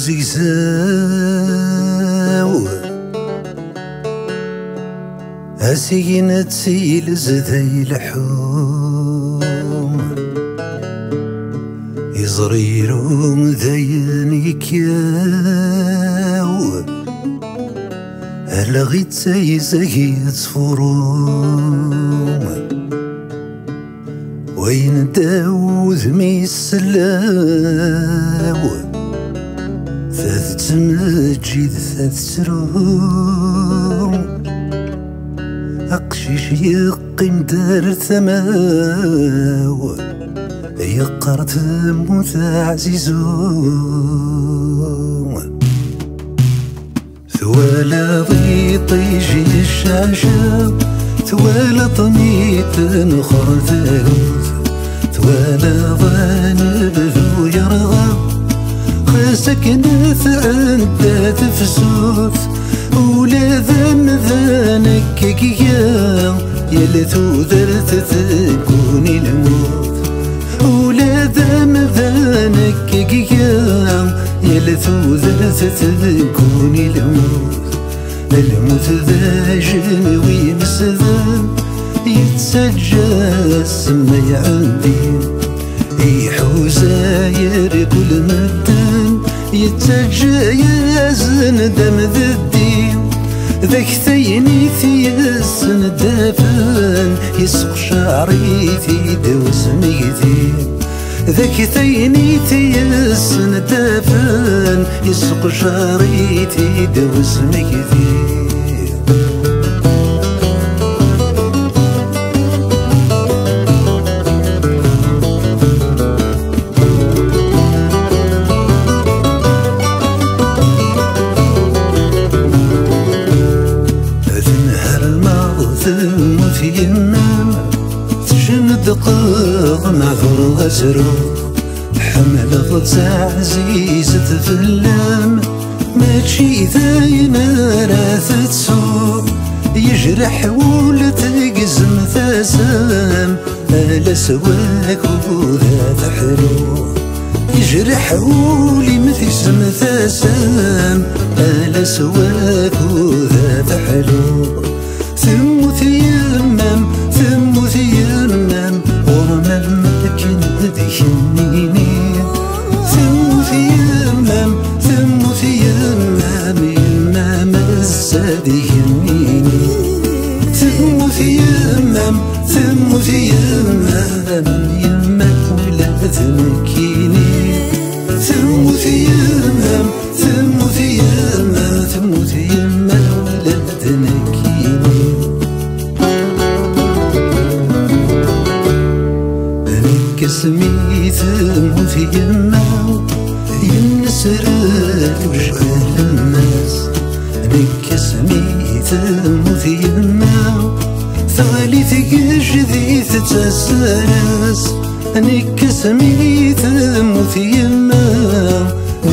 زيزاو هسينة سيل زذي لحوم يزريرون ذينيك ياو ألغيت زي صفروم وين داوذ ميسلاو ثاث تمجيد ثاث تروم أقشيش يقيم دار ثماو يقرت موت عزيزوم ثوالا ضيطي يجي الشاشة ثوالا طميت نخر ثاوث ثوالا ظانب ذو يرغب خاسك نثعن تفسوث ولا ذن ذانك كيا يلثو ذرت تكوني الموت ولا ذن ذانك كيا يلثو ذرت تكوني الموت الموت ذا جنوي مسذن يتسجس ما عندي يحوزاير كل مدن يتسجس ندم ذدي ذاك ثيني ثيس ندافن يسق شعري في دوس ميتي ذاك ثيني ثيس ندافن يسق شعري في دوس ميتي ثموت يمام تجند قاغ معذور غزرو حمل ضد عزيزة فلام ماشي ذاين راث تسوق يجرح ولتقزم ثاسام ألا سواك وذا تحلو يجرح ولي مثسم ثاسام ألا سواك وذا تحلو ثموت يمام ورمى الملكن ذي يميني ثموت يمام يمام الزادي يميني ثموت يمام يمام ولا ذنكيني ثموت يمام ولا ذنكيني كسمي ثموت يماو ينسرد وجعل الناس كسمي ثموت يماو ثالث جذي تتسرس كسمي ثموت يماو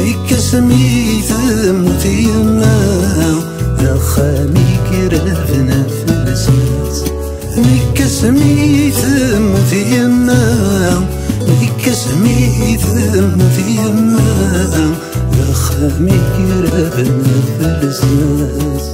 ثموت يماو ذخامي كرفنا في الاساس كسمي ثموت يماو كسمي ثموت يماو ذخامي كرفنا في الاساس